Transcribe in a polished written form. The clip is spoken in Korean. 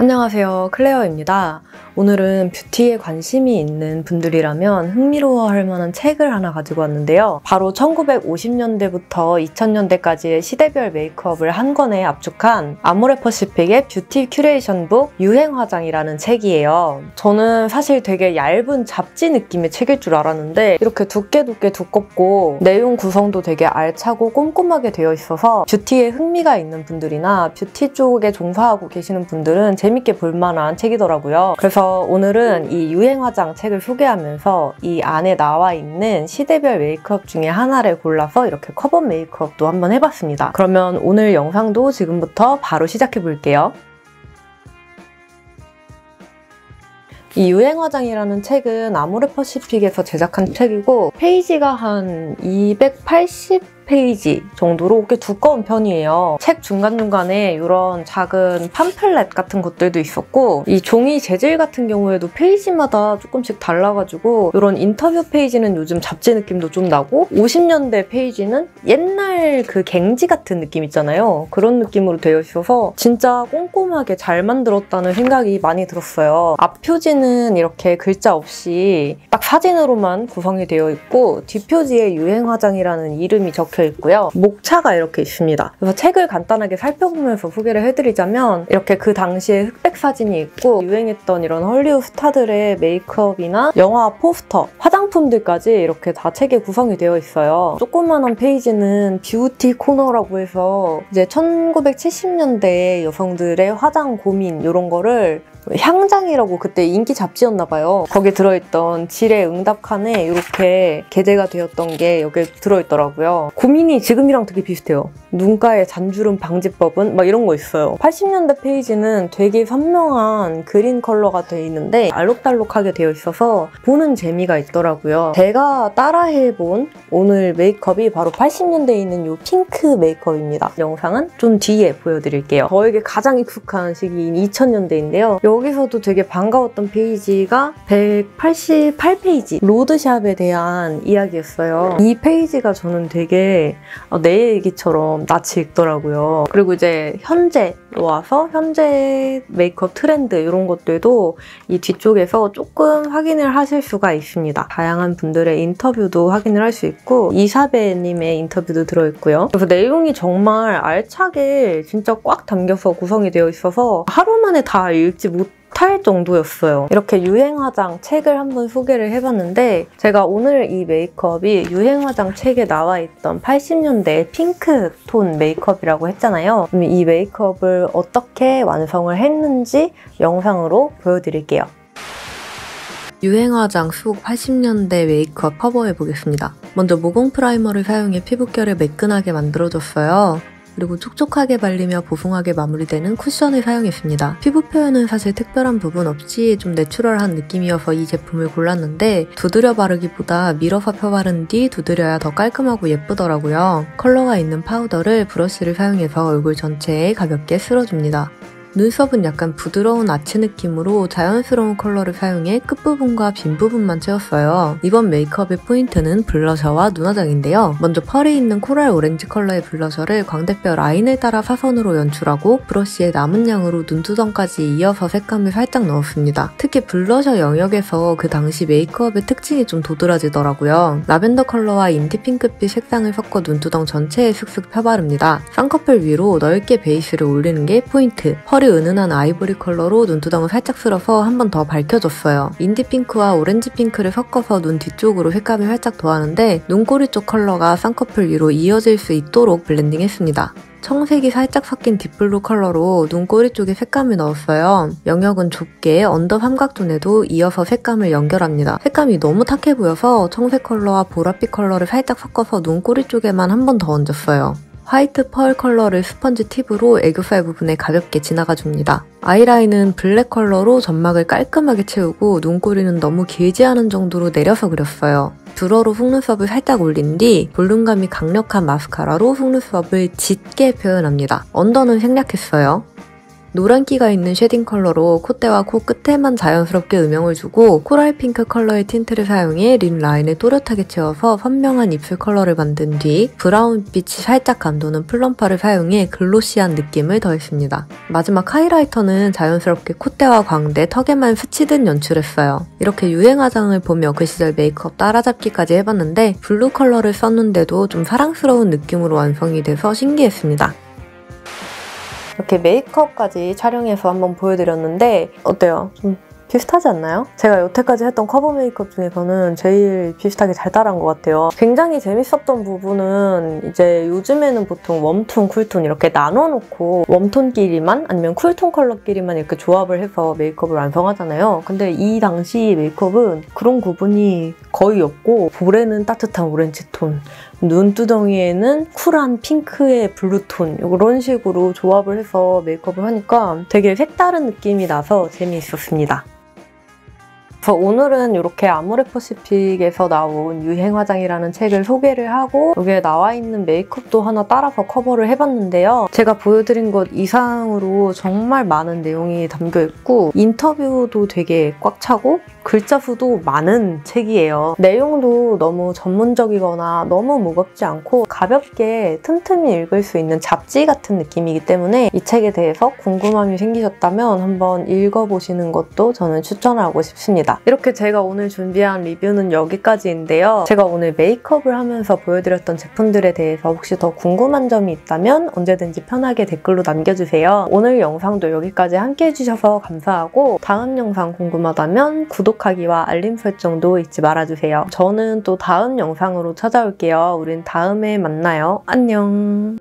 안녕하세요, 클레어입니다. 오늘은 뷰티에 관심이 있는 분들이라면 흥미로워할 만한 책을 하나 가지고 왔는데요. 바로 1950년대부터 2000년대까지의 시대별 메이크업을 한 권에 압축한 아모레퍼시픽의 뷰티 큐레이션북 유행화장이라는 책이에요. 저는 사실 되게 얇은 잡지 느낌의 책일 줄 알았는데 이렇게 두껍고 내용 구성도 되게 알차고 꼼꼼하게 되어 있어서 뷰티에 흥미가 있는 분들이나 뷰티 쪽에 종사하고 계시는 분들은 재밌게 볼만한 책이더라고요. 그래서 오늘은 이 유행화장 책을 소개하면서 이 안에 나와 있는 시대별 메이크업 중에 하나를 골라서 이렇게 커버 메이크업도 한번 해봤습니다. 그러면 오늘 영상도 지금부터 바로 시작해 볼게요. 이 유행화장이라는 책은 아모레퍼시픽에서 제작한 책이고 페이지가 한 280페이지 정도로 꽤 두꺼운 편이에요. 책 중간중간에 이런 작은 팜플렛 같은 것들도 있었고 이 종이 재질 같은 경우에도 페이지마다 조금씩 달라가지고 이런 인터뷰 페이지는 요즘 잡지 느낌도 좀 나고 50년대 페이지는 옛날 그 갱지 같은 느낌 있잖아요. 그런 느낌으로 되어 있어서 진짜 꼼꼼하게 잘 만들었다는 생각이 많이 들었어요. 앞표지는 이렇게 글자 없이 딱 사진으로만 구성이 되어 있고 뒷표지에 유행화장이라는 이름이 적혀 있고요. 목차가 이렇게 있습니다. 그래서 책을 간단하게 살펴보면서 소개를 해드리자면 이렇게 그 당시에 흑백 사진이 있고 유행했던 이런 헐리우드 스타들의 메이크업이나 영화 포스터, 화장품들까지 이렇게 다 책에 구성이 되어 있어요. 조그만한 페이지는 뷰티 코너라고 해서 이제 1970년대 여성들의 화장 고민 이런 거를 향장이라고 그때 인기 잡지였나 봐요. 거기 들어있던 질의 응답 칸에 이렇게 게재가 되었던 게 여기에 들어있더라고요. 고민이 지금이랑 되게 비슷해요. 눈가의 잔주름 방지법은? 막 이런 거 있어요. 80년대 페이지는 되게 선명한 그린 컬러가 되어 있는데 알록달록하게 되어 있어서 보는 재미가 있더라고요. 제가 따라해본 오늘 메이크업이 바로 80년대에 있는 이 핑크 메이크업입니다. 영상은 좀 뒤에 보여드릴게요. 저에게 가장 익숙한 시기인 2000년대인데요. 여기서도 되게 반가웠던 페이지가 188페이지 로드샵에 대한 이야기였어요. 이 페이지가 저는 되게 내 얘기처럼 낯이 익더라고요. 그리고 이제 현재로 와서 현재 메이크업 트렌드 이런 것들도 이 뒤쪽에서 조금 확인을 하실 수가 있습니다. 다양한 분들의 인터뷰도 확인을 할 수 있고 이사벨님의 인터뷰도 들어있고요. 그래서 내용이 정말 알차게 진짜 꽉 담겨서 구성이 되어 있어서 하루 만에 다 읽지 못할 정도였어요. 이렇게 유행화장 책을 한번 소개를 해봤는데 제가 오늘 이 메이크업이 유행화장 책에 나와 있던 80년대 핑크 톤 메이크업이라고 했잖아요. 그럼 이 메이크업을 어떻게 완성을 했는지 영상으로 보여드릴게요. 유행화장 속 80년대 메이크업 커버해보겠습니다. 먼저 모공 프라이머를 사용해 피부결을 매끈하게 만들어줬어요. 그리고 촉촉하게 발리며 보송하게 마무리되는 쿠션을 사용했습니다. 피부 표현은 사실 특별한 부분 없이 좀 내추럴한 느낌이어서 이 제품을 골랐는데 두드려 바르기보다 밀어서 펴바른 뒤 두드려야 더 깔끔하고 예쁘더라고요. 컬러가 있는 파우더를 브러쉬를 사용해서 얼굴 전체에 가볍게 쓸어줍니다. 눈썹은 약간 부드러운 아치 느낌으로 자연스러운 컬러를 사용해 끝부분과 빈 부분만 채웠어요. 이번 메이크업의 포인트는 블러셔와 눈화장인데요. 먼저 펄이 있는 코랄 오렌지 컬러의 블러셔를 광대뼈 라인을 따라 사선으로 연출하고 브러쉬에 남은 양으로 눈두덩까지 이어서 색감을 살짝 넣었습니다. 특히 블러셔 영역에서 그 당시 메이크업의 특징이 좀 도드라지더라고요. 라벤더 컬러와 인디 핑크빛 색상을 섞어 눈두덩 전체에 슥슥 펴바릅니다. 쌍꺼풀 위로 넓게 베이스를 올리는 게 포인트. 펄이 은은한 아이보리 컬러로 눈두덩을 살짝 쓸어서 한 번 더 밝혀줬어요. 인디 핑크와 오렌지 핑크를 섞어서 눈 뒤쪽으로 색감을 살짝 더하는데 눈꼬리 쪽 컬러가 쌍꺼풀 위로 이어질 수 있도록 블렌딩했습니다. 청색이 살짝 섞인 딥블루 컬러로 눈꼬리 쪽에 색감을 넣었어요. 영역은 좁게 언더 삼각존에도 이어서 색감을 연결합니다. 색감이 너무 탁해 보여서 청색 컬러와 보랏빛 컬러를 살짝 섞어서 눈꼬리 쪽에만 한 번 더 얹었어요. 화이트 펄 컬러를 스펀지 팁으로 애교살 부분에 가볍게 지나가줍니다. 아이라인은 블랙 컬러로 점막을 깔끔하게 채우고 눈꼬리는 너무 길지 않은 정도로 내려서 그렸어요. 뷰러로 속눈썹을 살짝 올린 뒤 볼륨감이 강력한 마스카라로 속눈썹을 짙게 표현합니다. 언더는 생략했어요. 노란기가 있는 쉐딩 컬러로 콧대와 코끝에만 자연스럽게 음영을 주고 코랄 핑크 컬러의 틴트를 사용해 립 라인을 또렷하게 채워서 선명한 입술 컬러를 만든 뒤 브라운빛이 살짝 감도는 플럼퍼를 사용해 글로시한 느낌을 더했습니다. 마지막 하이라이터는 자연스럽게 콧대와 광대, 턱에만 스치듯 연출했어요. 이렇게 유행 화장을 보며 그 시절 메이크업 따라잡기까지 해봤는데 블루 컬러를 썼는데도 좀 사랑스러운 느낌으로 완성이 돼서 신기했습니다. 이렇게 메이크업까지 촬영해서 한번 보여드렸는데 어때요? 좀 비슷하지 않나요? 제가 여태까지 했던 커버 메이크업 중에서는 제일 비슷하게 잘 따라한 것 같아요. 굉장히 재밌었던 부분은 이제 요즘에는 보통 웜톤, 쿨톤 이렇게 나눠놓고 웜톤끼리만 아니면 쿨톤 컬러끼리만 이렇게 조합을 해서 메이크업을 완성하잖아요. 근데 이 당시 메이크업은 그런 구분이 거의 없고 볼에는 따뜻한 오렌지톤, 눈두덩이에는 쿨한 핑크의 블루톤 이런 식으로 조합을 해서 메이크업을 하니까 되게 색다른 느낌이 나서 재미있었습니다. 그래서 오늘은 이렇게 아모레퍼시픽에서 나온 유행화장이라는 책을 소개를 하고 여기에 나와 있는 메이크업도 하나 따라서 커버를 해봤는데요. 제가 보여드린 것 이상으로 정말 많은 내용이 담겨있고 인터뷰도 되게 꽉 차고 글자 수도 많은 책이에요. 내용도 너무 전문적이거나 너무 무겁지 않고 가볍게 틈틈이 읽을 수 있는 잡지 같은 느낌이기 때문에 이 책에 대해서 궁금함이 생기셨다면 한번 읽어보시는 것도 저는 추천하고 싶습니다. 이렇게 제가 오늘 준비한 리뷰는 여기까지인데요. 제가 오늘 메이크업을 하면서 보여드렸던 제품들에 대해서 혹시 더 궁금한 점이 있다면 언제든지 편하게 댓글로 남겨주세요. 오늘 영상도 여기까지 함께 해주셔서 감사하고 다음 영상 궁금하다면 구독하기와 알림 설정도 잊지 말아주세요. 저는 또 다음 영상으로 찾아올게요. 우린 다음에 만나요. 안녕.